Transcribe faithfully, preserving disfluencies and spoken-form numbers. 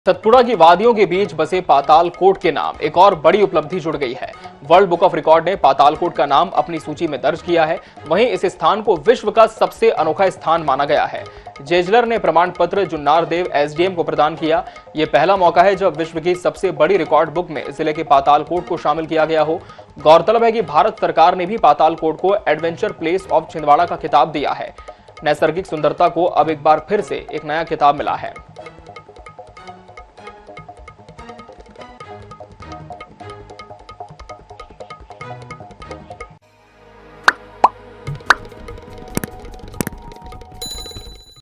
सतपुड़ा की वादियों के बीच बसे पातालकोट के नाम एक और बड़ी उपलब्धि जुड़ गई है। वर्ल्ड बुक ऑफ रिकॉर्ड ने पातालकोट का नाम अपनी सूची में दर्ज किया है। वहीं इस स्थान को विश्व का सबसे अनोखा स्थान माना गया है। जेजलर ने प्रमाण पत्र जुन्नार देव एसडीएम को प्रदान किया। ये पहला मौका है जब विश्व की सबसे बड़ी रिकॉर्ड बुक में जिले के पातालकोट को शामिल किया गया हो। गौरतलब है कि भारत सरकार ने भी पातालकोट को एडवेंचर प्लेस ऑफ छिंदवाड़ा का खिताब दिया है। नैसर्गिक सुंदरता को अब एक बार फिर से एक नया खिताब मिला है।